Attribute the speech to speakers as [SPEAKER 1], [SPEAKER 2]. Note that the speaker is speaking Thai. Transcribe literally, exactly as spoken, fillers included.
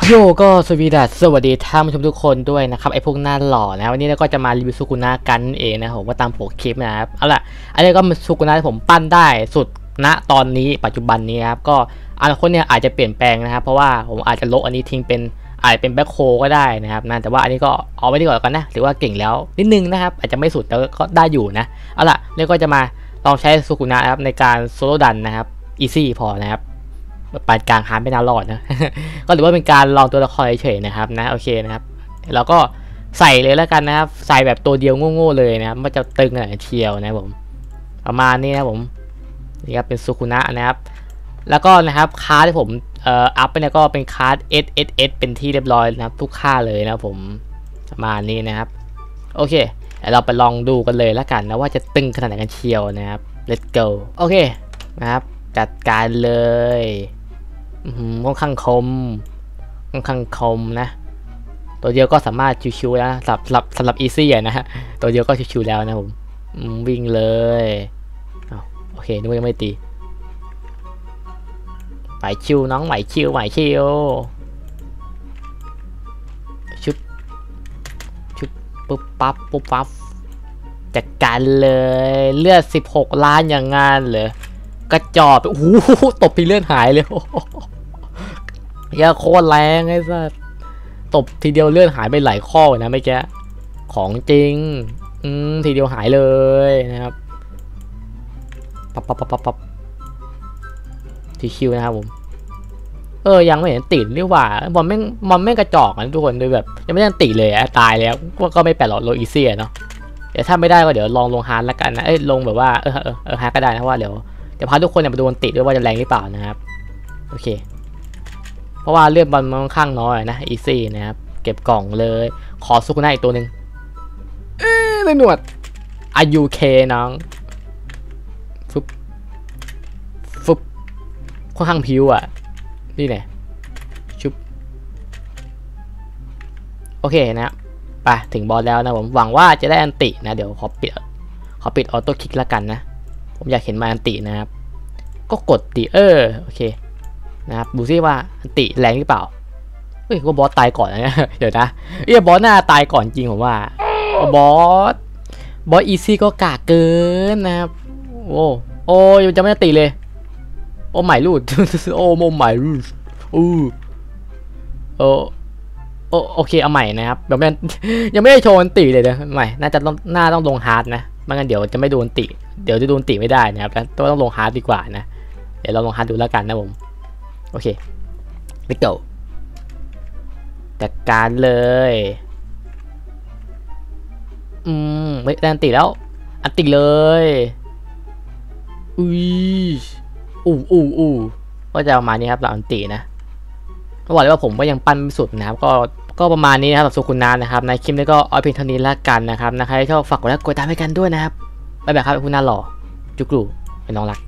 [SPEAKER 1] โยก็สวีดัสสวัสดีท่านผู้ชมทุกคนด้วยนะครับไอพวกหน้าหล่อนะวันนี้เราก็จะมารีวิวซูกุนะกันเองนะผมว่าตามปกคลิปนะครับเอาล่ะอันนี้ก็เป็นซูกุนะที่ผมปั้นได้สุดณตอนนี้ปัจจุบันนี้ครับก็อนาคตเนี่ยอาจจะเปลี่ยนแปลงนะครับเพราะว่าผมอาจจะลบอันนี้ทิ้งเป็นอาจเป็นแบ็คโฮก็ได้นะครับนะแต่ว่าอันนี้ก็เอาไว้ดีกว่ากันนะถือว่าเก่งแล้วนิดนึงนะครับอาจจะไม่สุดแต่ก็ได้อยู่นะเอาล่ะนี่ก็จะมาลองใช้ซูกุนะครับในการโซโล่ดันนะครับอีซี่พอนะครับปานกลางหาไม่น่ารอดนะก็ถือว่าเป็นการลองตัวละครเฉยๆนะครับนะโอเคนะครับเราก็ใส่เลยแล้วกันนะครับใส่แบบตัวเดียวโง่ๆเลยนะครับมันจะตึงขนาดเชียวนะผมประมาณนี้นะผมนี่ครับเป็นซูคุนะนะครับแล้วก็นะครับคาร์ดที่ผมเอ่ออัพไปเนี่ยก็เป็นคาร์ด เอส เอส เอส เป็นที่เรียบร้อยนะครับทุกค่าเลยนะผมประมาณนี้นะครับโอเคเดี๋ยวเราไปลองดูกันเลยแล้วกันนะว่าจะตึงขนาดไหนกันเชียวนะครับ let's go โอเคนะครับจัดการเลยค่อนข้างคมค่อนข้างคมนะตัวเดียวก็สามารถชิวๆนะสำหรับสำหรับสำหรับอีซี่นะฮะตัวเดียวก็ชิวๆแล้วนะผมวิ่งเลยโอเคนึกว่ายังไม่ตีไหวชิวน้องไหวชิวไหวชิวชุบชุบปุ๊บปั๊บปุ๊บปั๊บจัดการเลยเลือดสิบหกล้านอย่างงานเลยกระจอกโอ้โหตบทีเลือดหายเลยอย่าโคตรแรงไอ้สัสตบทีเดียวเลือดหายไปหลายข้อนะไม่แกของจริงอืมทีเดียวหายเลยนะครับปั๊บปั๊บปั๊บปั๊บทีคิวนะครับผมเออยังไม่เห็นติดนี่หว่าบอลแม่งบอลแม่งกระจอกนะทุกคนโดยแบบยังไม่ได้ติดเลยอะตายแล้วก็ไม่แปลกหรอกโลอีซี่เนาะเดี๋ยวถ้าไม่ได้ก็เดี๋ยวลองลงฮาร์ดแล้วกันนะเอ้ยลงแบบว่าเออเออเออฮาร์ดก็ได้นะว่าเดี๋ยวเดี๋ยวพาทุกคนเนี่ยมาดูมันติดด้วยว่าจะแรงหรือเปล่านะครับโอเคเพราะว่าเลือดบอลมันค่อนข้างน้อยนะอีซี่นะครับเก็บกล่องเลยขอซูคุนะอีกตัวหนึ่งเอ๊ะในหนวดอายุเคน้องฟึบฟึบค่อนข้างผิวอ่ะนี่แหละชุบโอเคนะไปถึงบอลแล้วนะผมหวังว่าจะได้อันตินะเดี๋ยวขอปิดขอปิดออโต้คลิกแล้วกันนะผมอยากเห็นมาอันตินะครับก็กดติเออโอเคนะครับดูซิว่าอันติแรงหรือเปล่าเฮ้ยว่าบอสตายก่อนนะเดี๋ยวนะเอ้ยบอสหน้าตายก่อนจริงผมว่าบอสบอสอีซี่ก็กากเกินนะครับโอ้โอ้ยจะไม่อันติเลยโอ้ใหม่รูดโอ้โมใหม่รูดอู้โอ้โอโอเคเอาใหม่นะครับเดี๋ยวมันยังไม่ได้โชว์อันติเลยนะใหม่น่าจะต้องหน้าต้องลงฮาร์ดนะไม่งั้นเดี๋ยวจะไม่โดนติเดี๋ยวจะโดนติไม่ได้นะครับต้องต้องลงฮาร์ดดีกว่านะเดี๋ยวเราลงฮาร์ดดูแล้วกันนะผมโอเคไปเก่าจัดการเลยอืมไม่ได้อันติแล้วอันติเลยอุ้ยอู้อู้อู้ก็จะประมาณนี้ครับหลังอันตินะก็บอกเลยว่าผมก็ยังปั้นไม่สุดนะครับก็ก็ประมาณนี้นะครับสำหรับซูคุนะนะครับในคลิปนี้ก็เอาเพียงเท่านี้แล้วกันนะครับนะใครชอบฝากกดไลค์กดติดตามให้กันด้วยนะครับบ๊ายบายครับคุณน่าหล่อจุกรูเป็นน้องรัก